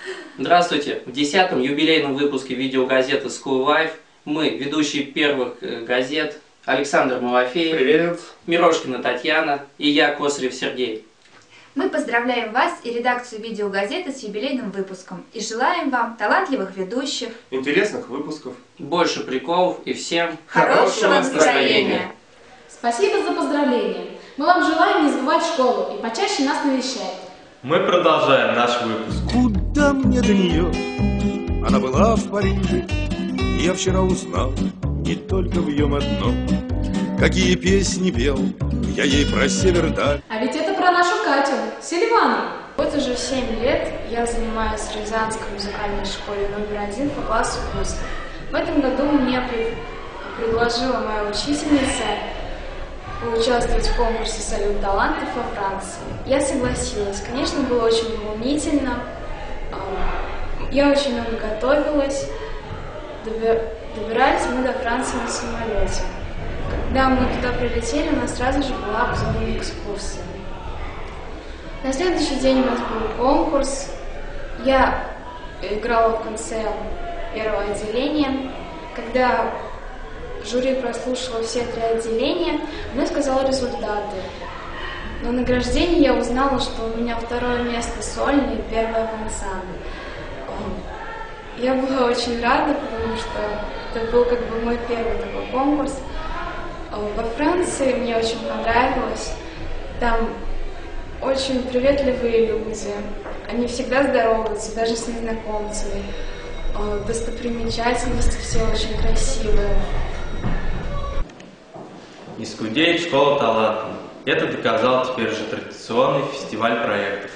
Здравствуйте! В 10-м юбилейном выпуске видеогазеты School Life мы, ведущие первых газет, Александр Малафеев, привет, Мирошкина Татьяна и я, Косарев Сергей. Мы поздравляем вас и редакцию видеогазеты с юбилейным выпуском и желаем вам талантливых ведущих, интересных выпусков, больше приколов и всем хорошего настроения. Спасибо за поздравления. Мы вам желаем не забывать школу и почаще нас навещать. Мы продолжаем наш выпуск. Куда мне до нее? Она была в Париже, и я вчера узнал не только в нем одно. Какие песни пел я ей про север даль. А ведь это про нашу Катю, Селиванову. Вот уже 7 лет я занимаюсь в Рязанской музыкальной школе №1 по классу КУЗ. В этом году мне предложила моя учительница поучаствовать в конкурсе «Салют талантов» во Франции. Я согласилась. Конечно, было очень волнительно. Я очень много готовилась. Добирались мы до Франции на самолете. Когда мы туда прилетели, у нас сразу же была обзорная экскурсия. На следующий день у нас был конкурс. Я играла в конце первого отделения. Когда жюри прослушало все 3 отделения, мне сказала результаты. На награждении я узнала, что у меня 2-е место сольное и 1-е в ансамбле. Я была очень рада, потому что это был как бы мой первый такой конкурс. Во Франции мне очень понравилось. Там очень приветливые люди. Они всегда здороваются, даже с незнакомцами. Достопримечательности все очень красивые. Не скудеет школа талантов. Это доказал теперь же традиционный фестиваль проектов.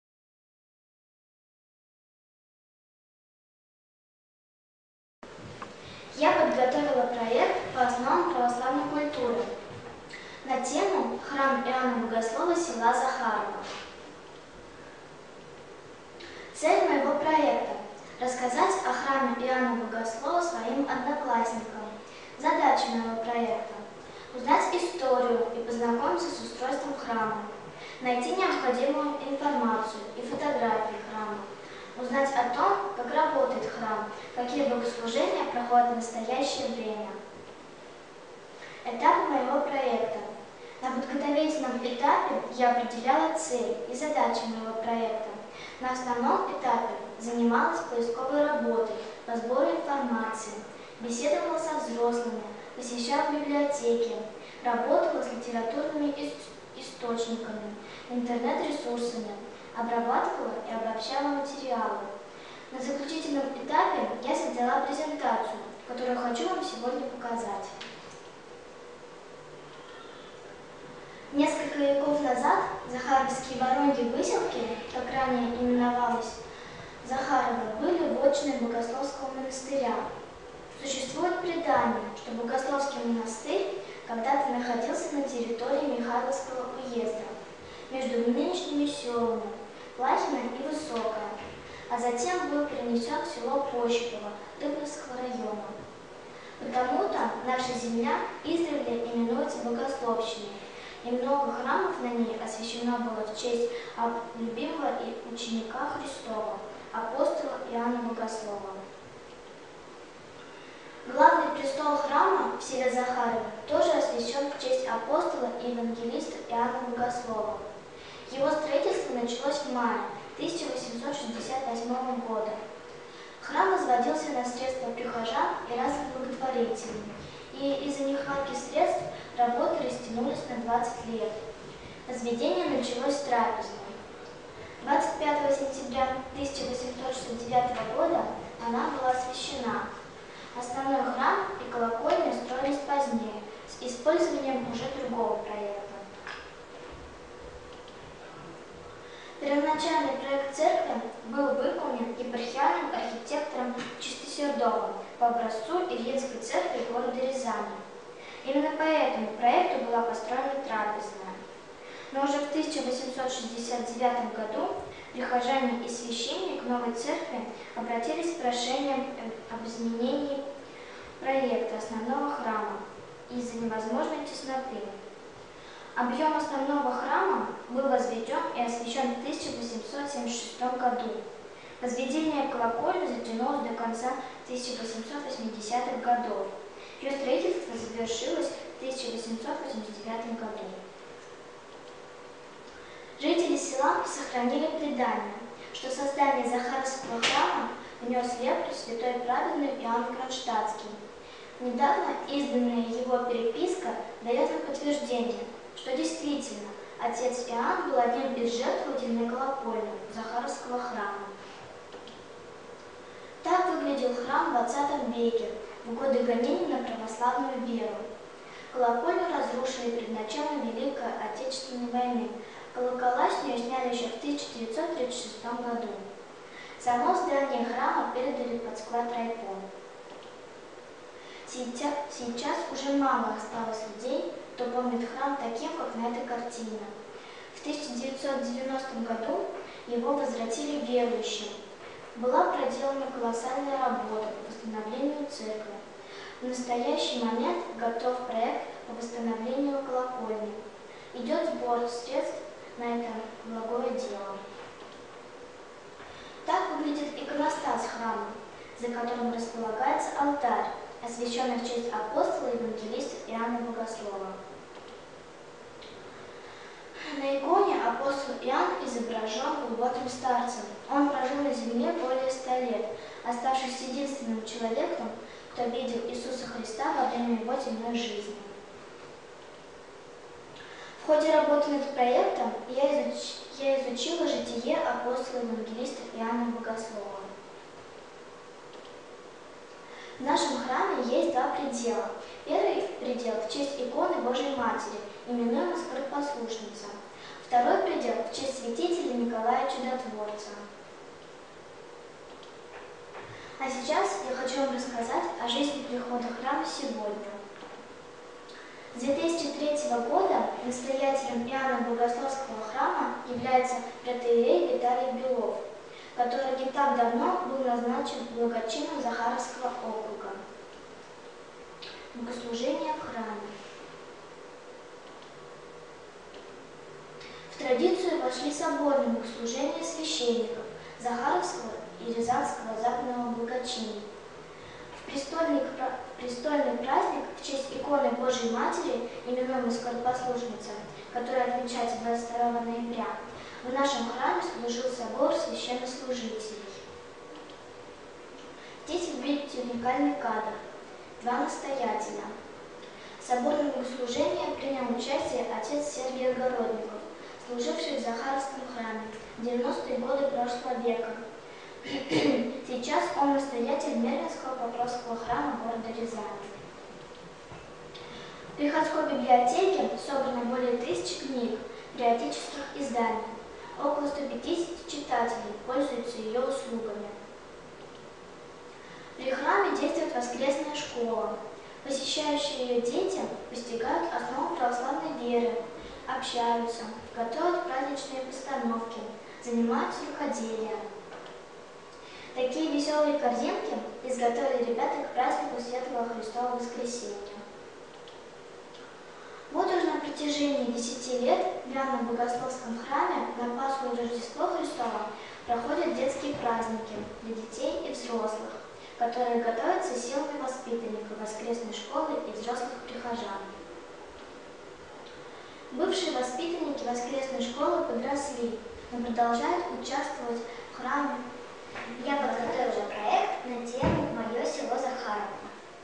Я подготовила проект по основам православной культуры на тему «Храм Иоанна Богослова села Захарова». Цель моего проекта – рассказать о храме Иоанна Богослова своим одноклассникам. Задача моего проекта – узнать историю и познакомиться с устройством храма, найти необходимую информацию и фотографии храма, узнать о том, как работает храм, какие богослужения проходят в настоящее время. Этапы моего проекта. На подготовительном этапе я определяла цель и задачи моего проекта. На основном этапе занималась поисковой работой по сбору информации, беседовала со взрослыми, посещала библиотеки, работала с литературными источниками, интернет-ресурсами, обрабатывала и обобщала материалы. На заключительном этапе я создала презентацию, которую хочу вам сегодня показать. Несколько веков назад Захаровские Вороньи выселки, как ранее именовалось Захарово, были вотчиной Богословского монастыря. Существует предание, что Богословский монастырь когда-то находился на территории Михайловского уезда, между нынешними селами Плахино и Высокое, а затем был перенесен в село Пощиково Дыбновского района. Потому-то наша земля издревле именуется Богословщиной, и много храмов на ней освящено было в честь любимого и ученика Христова, апостола Иоанна Богослова. Главный престол храма в селе Захарово тоже освящен в честь апостола и евангелиста Иоанна Богослова. Его строительство началось в мае 1868 года. Храм возводился на средства прихожан и разных благотворителей, и из-за нехватки средств работы растянулись на 20 лет. Возведение началось с трапезной. 25 сентября 1869 года она была освящена. Основной храм и колокольня строились позднее, с использованием уже другого проекта. Первоначальный проект церкви был выполнен епархиальным архитектором Чистосердовым по образцу Ильинской церкви города Рязани. Именно по этому проекту была построена трапезная. Но уже в 1869 году прихожане и священник новой церкви обратились с прошением об изменении проекта основного храма из-за невозможной тесноты. Объем основного храма был возведен и освящен в 1876 году. Возведение колокольни затянулось до конца 1880-х годов. Ее строительство завершилось в 1889 году. Жители села сохранили предание, что создание Захаровского храма внес лепту святой праведный Иоанн Кронштадтский. Недавно изданная его переписка дает нам подтверждение, что действительно отец Иоанн был одним из жертвователей колокольни Захаровского храма. Так выглядел храм в XX веке, в годы гонений на православную веру. Колокольню разрушили перед началом Великой Отечественной войны. Колокола с нее сняли еще в 1936 году. Само здание храма передали под склад райком. Сейчас уже мало осталось людей, кто помнит храм таким, как на этой картине. В 1990 году его возвратили верующим. Была проделана колоссальная работа по восстановлению церкви. В настоящий момент готов проект по восстановлению колокольни. Идет сбор средств на это благое дело. Так выглядит иконостас храма, за которым располагается алтарь, освященный в честь апостола и евангелиста Иоанна Богослова. На иконе апостол Иоанн изображен глубоким старцем. Он прожил на земле более 100 лет, оставшись единственным человеком, кто видел Иисуса Христа во время его земной жизни. В ходе работы над проектом я изучила житие апостола евангелиста Иоанна Богослова. В нашем храме есть два предела. Первый предел в честь иконы Божией Матери, именуемой Скоропослушница. Второй предел в честь святителя Николая Чудотворца. А сейчас я хочу вам рассказать о жизни прихода храма сегодня. С 2003 года настоятелем Иоанна Богословского храма является протоиерей Виталий Белов, который не так давно был назначен благочином Захаровского округа. Богослужение в храме. В традицию вошли соборные богослужения священников Захаровского и Рязанского западного благочиния. В престольный праздник в честь иконы Божией Матери, именуемой Скоропослушница, которая отмечается 22 ноября, в нашем храме служил собор священнослужителей. Здесь вы видите уникальный кадр. Два настоятеля. В соборном богослужении принял участие отец Сергий Огородников, служивший в Захаровском храме в 90-е годы прошлого века. Сейчас он настоятель Мерлинского Покровского храма города Рязани. В приходской библиотеке собрано более 1000 книг периодических изданий. Около 150 читателей пользуются ее услугами. При храме действует воскресная школа. Посещающие ее дети постигают основы православной веры, общаются, готовят праздничные постановки, занимаются рукоделием. Такие веселые корзинки изготовили ребята к празднику Светлого Христового Воскресения. Вот уже на протяжении 10 лет в Иоанном Богословском храме на Пасху и Рождество Христово проходят детские праздники для детей и взрослых, которые готовятся силами воспитанников воскресной школы и взрослых прихожан. Бывшие воспитанники воскресной школы подросли, но продолжают участвовать в храме. Я подготовила проект на тему «Мое село Захарово».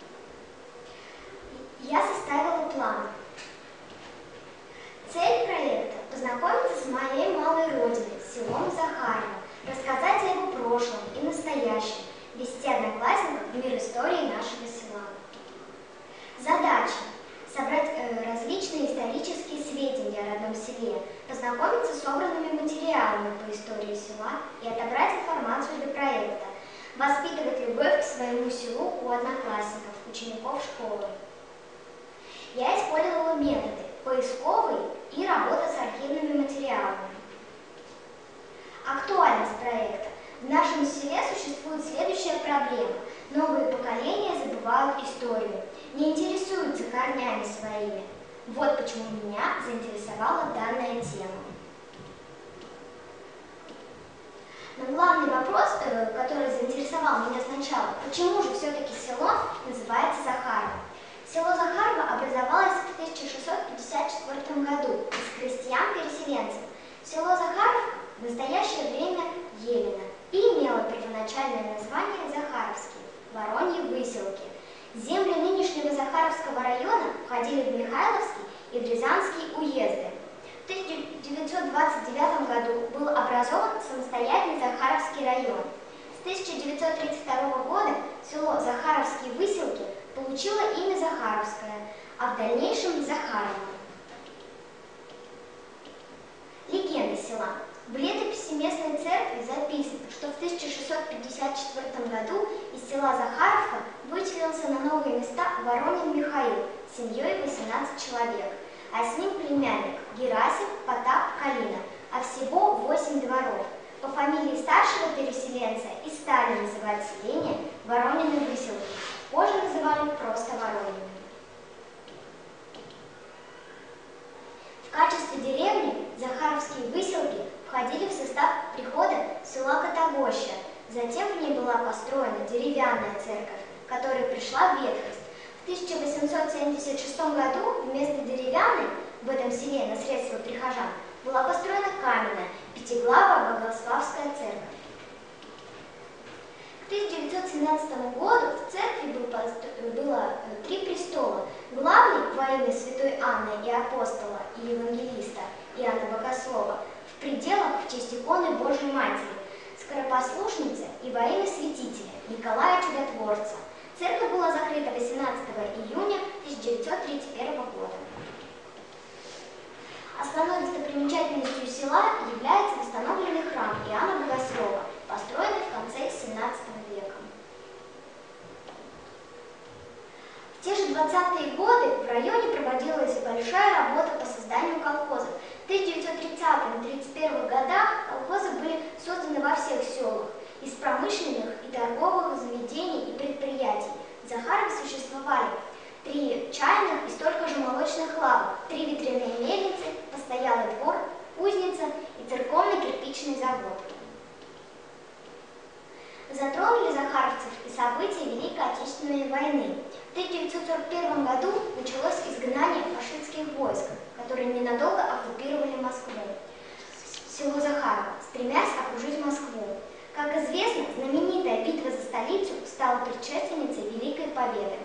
Я составила план. Цель проекта – познакомиться с моей малой родиной, селом Захарово, рассказать о его прошлом и настоящем, ввести одноклассников в мир истории нашего села. Задача – собрать различные исторические сведения о родном селе, познакомиться с собранными материалами по истории села и отобрать информацию для проекта, воспитывать любовь к своему селу у одноклассников, учеников школы. Я использовала методы поисковый и работа с архивными материалами. Актуальность проекта. В нашем селе существует следующая проблема. Новые поколения забывают историю, не интересуются корнями своими. Вот почему меня заинтересовала данная тема. Но главный вопрос, который заинтересовал меня сначала, почему же все-таки село называется Захарово? Село Захарово образовалось в 1654 году из крестьян-переселенцев. Село Захаровка в настоящее время Елено и имело первоначальное название Захаровский, Вороньи Выселки. Земли нынешнего Захаровского района входили в Михайловский и в Рязанский уезды. В 1929 году был образован самостоятельный Захаровский район. С 1932 года село Захаровские Выселки получило имя Захаровское, а в дальнейшем Захарово. Легенда села. В летописи местной церкви записано, что в 1654 году из села Захаровка выселился на новые места Воронин Михаил с семьей 18 человек, а с ним племянник Герасим, Потап, Калина, а всего 8 дворов. По фамилии старшего переселенца и стали называть селение Воронины Выселки, позже называли просто Воронины. В качестве деревни Захаровские Выселки входили в состав прихода села Котогоща. Затем в ней была построена деревянная церковь, которая пришла в ветхость. В 1876 году вместо деревянной в этом селе на средства прихожан была построена каменная пятиглавая Богославская церковь. К 1917 году в церкви было 3 престола. Главный во имя святой Анны и апостола и евангелиста Иоанна Богослова в пределах в честь иконы Божьей Матери, скоропослушницы и во имя святителя Николая Чудотворца. Церковь была закрыта 18 июня 1931 года. Основной достопримечательностью села является восстановленный храм Иоанна Богослова, построенный в конце 17 века. В те же 20-е годы в районе проводилась большая работа по созданию колхозов. В 1930-1931 годах колхозы были созданы во всех селах. Из промышленных и торговых заведений и предприятий в Захарове существовали 3 чайных и столько же молочных лавок, 3 ветряные мельницы, постоялый двор, кузница и церковно-кирпичный завод. Затронули захаровцев и события Великой Отечественной войны. В 1941 году началось изгнание фашистских войск, которые ненадолго оккупировали Москву. Село Захарово, стремясь окружить Москву. Как известно, знаменитая битва за столицу стала предшественницей Великой Победы.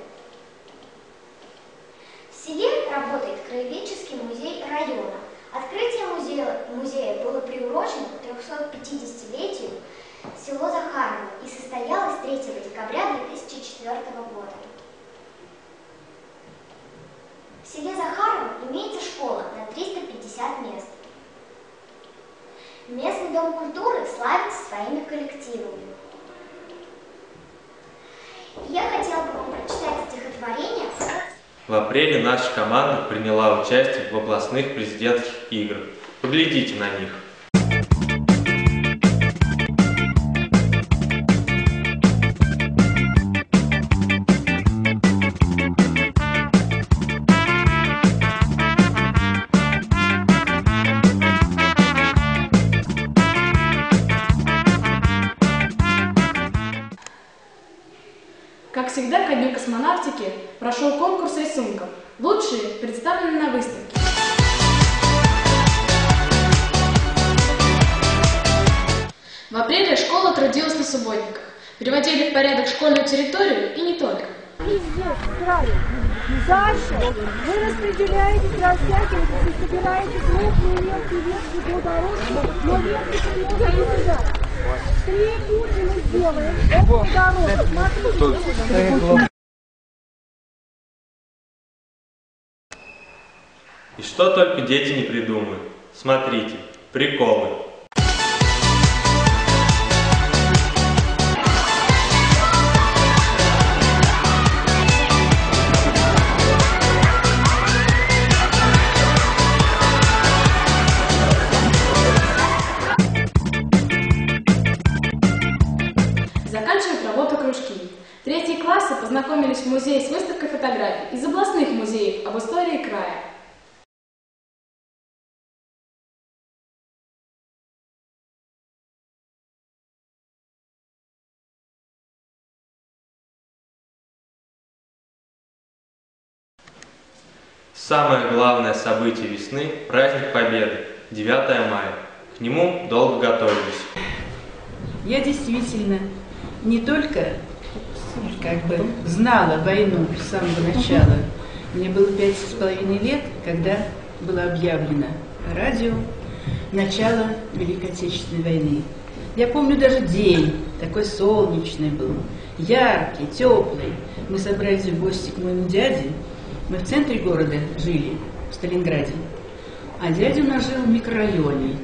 В селе работает краеведческий музей района. Открытие музея было приурочено к 350-летию село Захарово и состоялось 3 декабря 2004 года. В селе Захарово имеется школа на 350 мест. Местный дом культуры славится своими коллективами. Я хотела бы вам прочитать стихотворение. В апреле наша команда приняла участие в областных президентских играх. Поглядите на них. Как всегда, ко Дню космонавтики прошел конкурс рисунков. Лучшие представлены на выставке. В апреле школа трудилась на субботниках. Приводили в порядок школьную территорию и не только. Везде, в крае. Дальше вы распределяетесь, растягиваетесь и собираете крупные мелкие ветки плодородные, но ветки много не лежат. 3 кучи мы сделаем. Это плодородно. Смотрите. И что только дети не придумают. Смотрите, приколы. Заканчивают работу кружки. 3 классы познакомились в музее с выставкой фотографий из областных музеев об истории края. Самое главное событие весны – праздник Победы, 9 мая. К нему долго готовились. Я действительно не только знала войну с самого начала. Мне было 5,5 лет, когда было объявлено по радио начало Великой Отечественной войны. Я помню даже день, такой солнечный был, яркий, теплый. Мы собрались в гости к моему дяде. Мы в центре города жили, в Сталинграде. А дядя у нас жил в микрорайоне.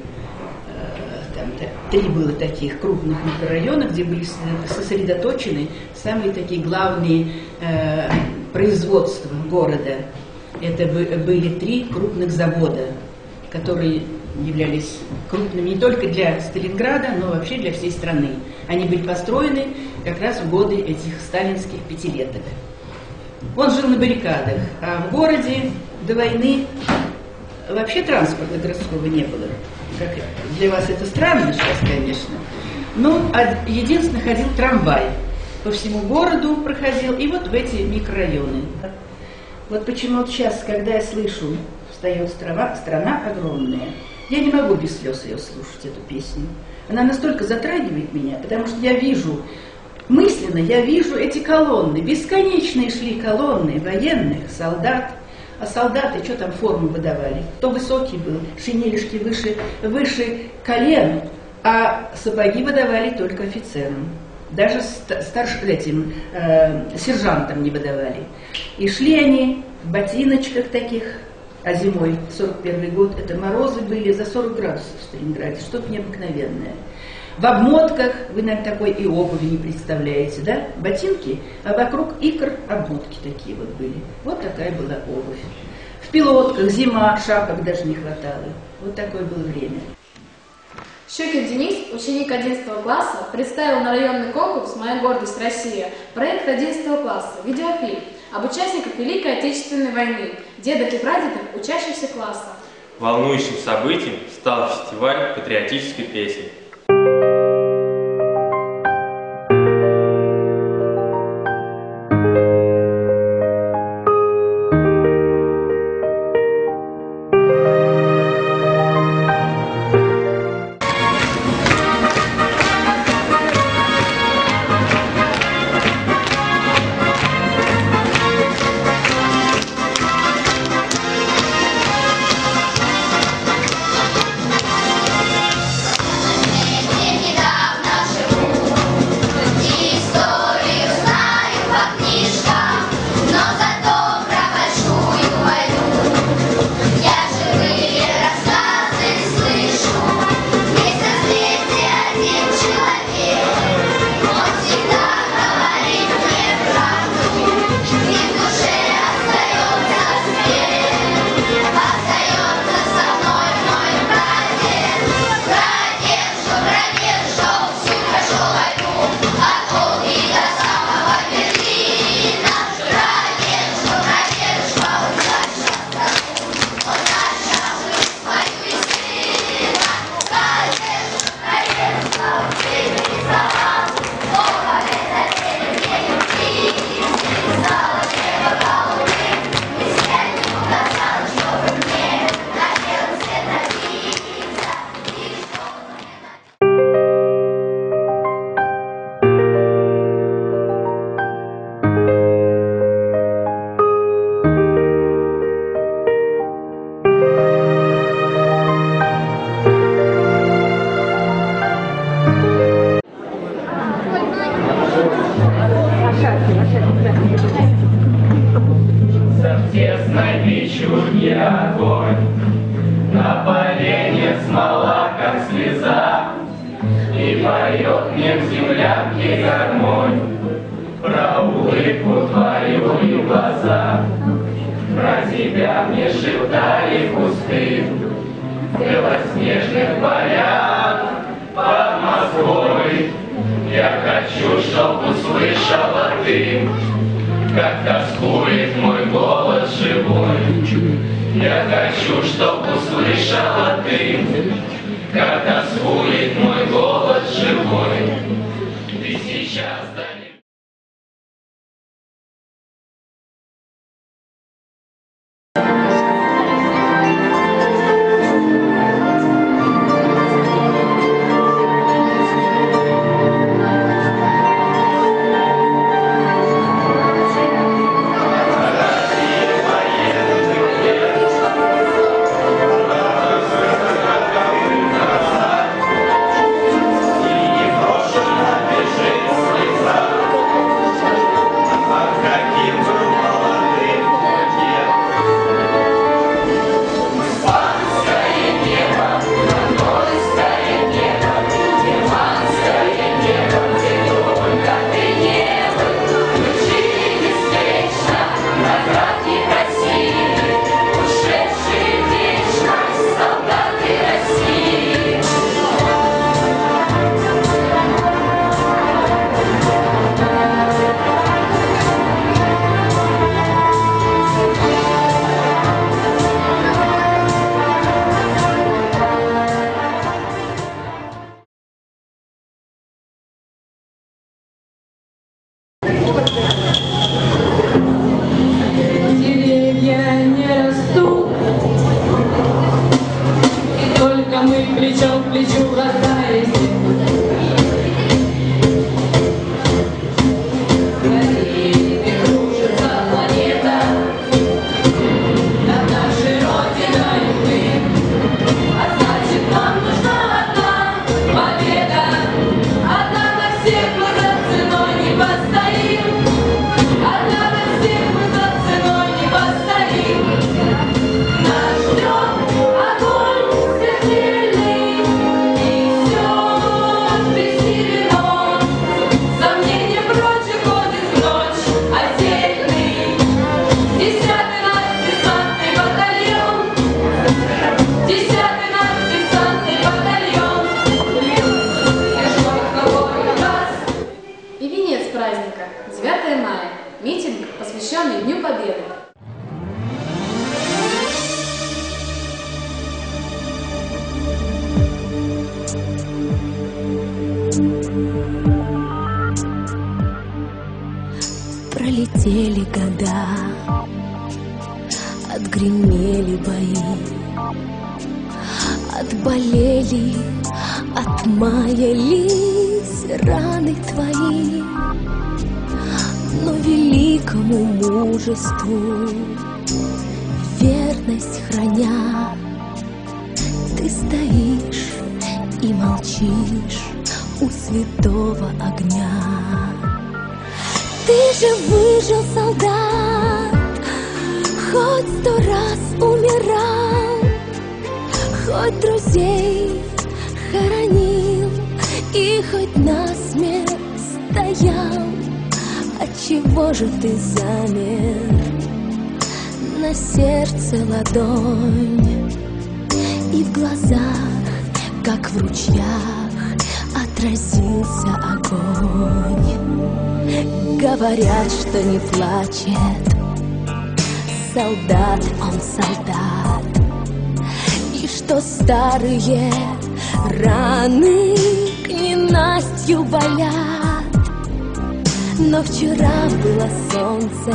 Там 3 было таких крупных микрорайона, где были сосредоточены самые такие главные производства города. Это были 3 крупных завода, которые являлись крупными не только для Сталинграда, но вообще для всей страны. Они были построены как раз в годы этих сталинских 5-леток. Он жил на баррикадах, а в городе до войны вообще транспорта городского не было. Как для вас это странно сейчас, конечно. Но единственно ходил трамвай. По всему городу проходил, и вот в эти микрорайоны. Вот почему вот сейчас, когда я слышу «Встает страна огромная», я не могу без слез ее слушать, эту песню. Она настолько затрагивает меня, потому что я вижу, мысленно я вижу эти колонны, бесконечные шли колонны военных, солдат. А солдаты, что там форму выдавали? Кто высокий был, шинелишки выше колен, а сапоги выдавали только офицерам. Даже старшим сержантам не выдавали. И шли они в ботиночках таких, а зимой, 41 год, это морозы были за 40 градусов в Сталинграде, что-то необыкновенное. В обмотках, вы, наверное, такой и обуви не представляете, да? Ботинки, а вокруг икр обмотки такие вот были. Вот такая была обувь. В пилотках, зима, шапок даже не хватало. Вот такое было время. Щукин Денис, ученик 11 класса, представил на районный конкурс «Моя гордость Россия» проект 11 класса, видеофильм об участниках Великой Отечественной войны, дедах и прадедах учащихся класса. Волнующим событием стал фестиваль патриотической песни. Тесной печурки огонь, на полене смола, как слеза, и поет мне в землянке гармонь про улыбку твою и глаза. Про тебя мне шептали кусты белоснежных полян под Москвой. Я хочу, чтоб услышала ты, как тоскует мой голос живой. Я хочу, чтоб услышала ты, как тоскует мой голос живой. Ты сейчас далеко. сегодня Дню Победы. Пролетели года, отгремели бои, отболели, отмаялись раны твои, но великому мужеству верность храня, ты стоишь и молчишь у святого огня. Ты же выжил, солдат, хоть 100 раз умирал, хоть друзей хоронил и хоть насмерть стоял. Отчего же ты замер? На сердце ладонь, и в глазах, как в ручьях, отразился огонь. Говорят, что не плачет солдат, он солдат, и что старые раны к ненастью болят. Но вчера было солнце,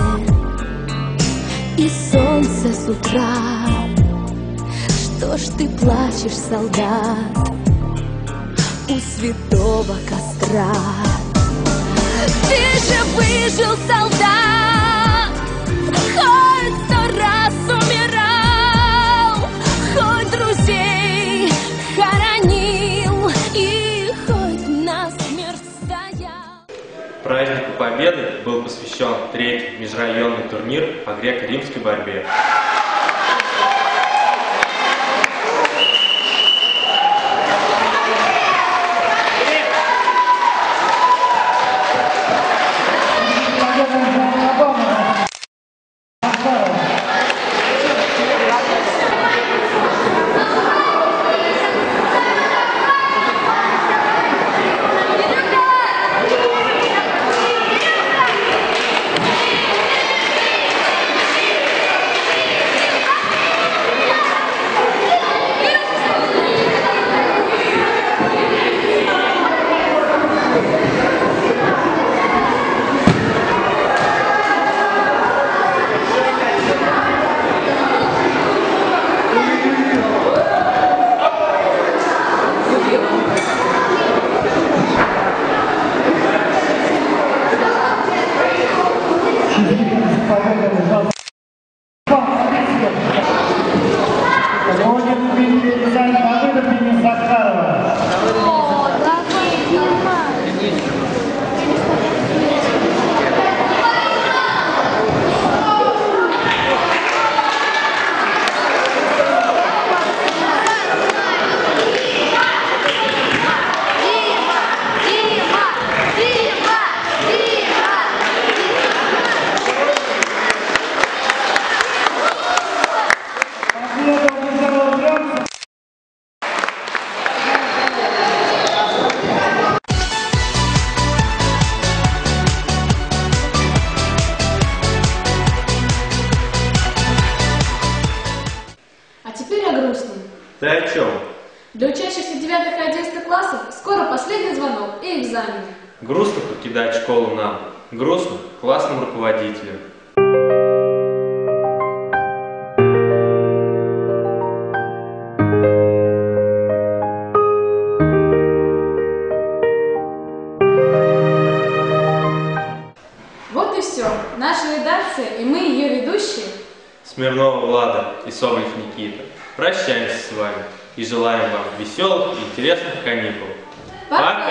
и солнце с утра. Что ж ты плачешь, солдат, у святого костра? Ты же выжил, солдат, хоть 100 раз умирал, хоть друзей хоронил и хоть насмерть стоял. Празднику Победы был посвящен 3-й межрайонный турнир по греко-римской борьбе. Ты о чем? Для учащихся 9 и 11 классов скоро последний звонок и экзамен. Грустно покидать школу нам, грустно классным руководителям. Вот и все. Наша редакция и мы, ее ведущие, Смирнова Влада и Соболев Никита, прощаемся с вами и желаем вам веселых и интересных каникул. Пока!